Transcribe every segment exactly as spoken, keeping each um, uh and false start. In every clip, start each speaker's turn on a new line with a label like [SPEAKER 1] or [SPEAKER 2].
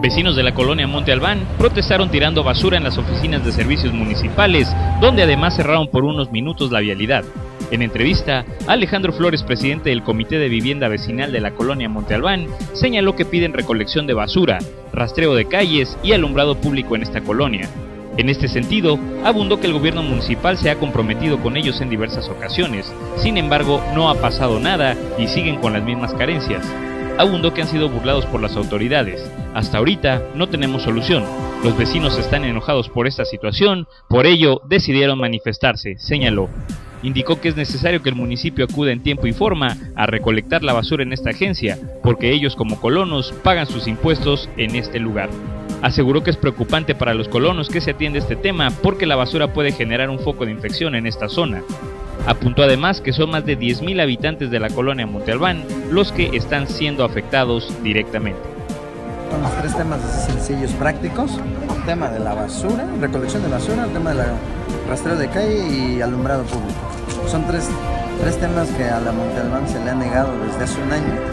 [SPEAKER 1] Vecinos de la colonia Monte Albán protestaron tirando basura en las oficinas de servicios municipales, donde además cerraron por unos minutos la vialidad. En entrevista, Alejandro Flores, presidente del Comité de Vivienda Vecinal de la colonia Monte Albán, señaló que piden recolección de basura, rastreo de calles y alumbrado público en esta colonia. En este sentido, abundó que el gobierno municipal se ha comprometido con ellos en diversas ocasiones, sin embargo no ha pasado nada y siguen con las mismas carencias. Abundó que han sido burlados por las autoridades. Hasta ahorita no tenemos solución. Los vecinos están enojados por esta situación, por ello decidieron manifestarse, señaló. Indicó que es necesario que el municipio acuda en tiempo y forma a recolectar la basura en esta agencia, porque ellos como colonos pagan sus impuestos en este lugar. Aseguró que es preocupante para los colonos que se atienda este tema porque la basura puede generar un foco de infección en esta zona. Apuntó además que son más de diez mil habitantes de la colonia Monte Albán los que están siendo afectados directamente.
[SPEAKER 2] Son los tres temas sencillos, prácticos: el tema de la basura, recolección de basura, el tema de la rastreo de calle y alumbrado público. Son tres, tres temas que a la Monte Albán se le ha negado desde hace un año.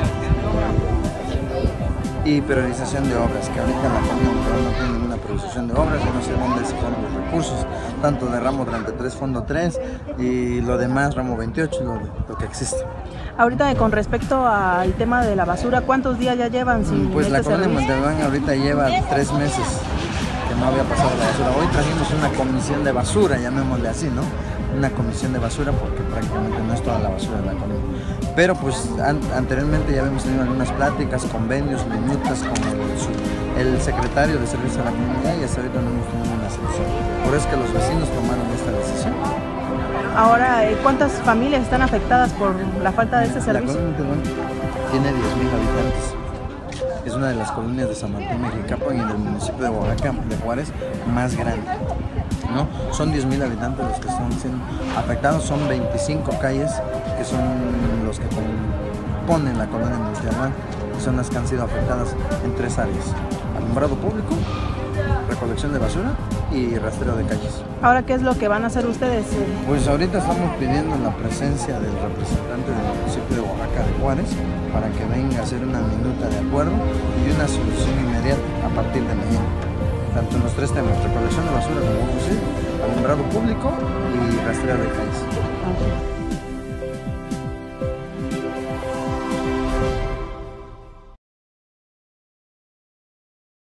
[SPEAKER 2] Y priorización de obras, que ahorita la colonia Monte Albán no tiene ninguna priorización de obras, yo no sé dónde se fueron los recursos, tanto de ramo treinta y tres, fondo tres, y lo demás, ramo veintiocho, lo, lo que existe.
[SPEAKER 3] Ahorita, con respecto al tema de la basura, ¿cuántos días ya llevan sin
[SPEAKER 2] Pues la
[SPEAKER 3] este
[SPEAKER 2] colonia
[SPEAKER 3] servicio?
[SPEAKER 2] Monte Albán ahorita lleva tres meses que no había pasado la basura. Hoy trajimos una comisión de basura, llamémosle así, ¿no? Una comisión de basura porque prácticamente no es toda la basura de la colonia. Pero pues an anteriormente ya habíamos tenido algunas pláticas, convenios, minutas con el, su, el secretario de Servicio a la Comunidad y hasta ahorita no hemos tenido una solución. Por eso es que los vecinos tomaron esta decisión.
[SPEAKER 3] Ahora, ¿cuántas familias están afectadas por la falta de este servicio?
[SPEAKER 2] La colonia Monte Albán tiene diez mil habitantes. Es una de las colonias de San Martín Mexicapan y del municipio de Oaxaca, de Juárez, más grande, ¿no? Son diez mil habitantes los que están siendo afectados, son veinticinco calles que son los que componen la colonia Monte Albán, que son las que han sido afectadas en tres áreas: alumbrado público, recolección de basura y rastreo de calles.
[SPEAKER 3] Ahora, ¿qué es lo que van a hacer ustedes?
[SPEAKER 2] Pues ahorita estamos pidiendo la presencia del representante del municipio de Oaxaca de Juárez para que venga a hacer una minuta de acuerdo y una solución inmediata a partir de mañana. Tanto en los tres temas: recolección de basura, como vamos a decir, alumbrado público y rastreo de calles.
[SPEAKER 3] Okay.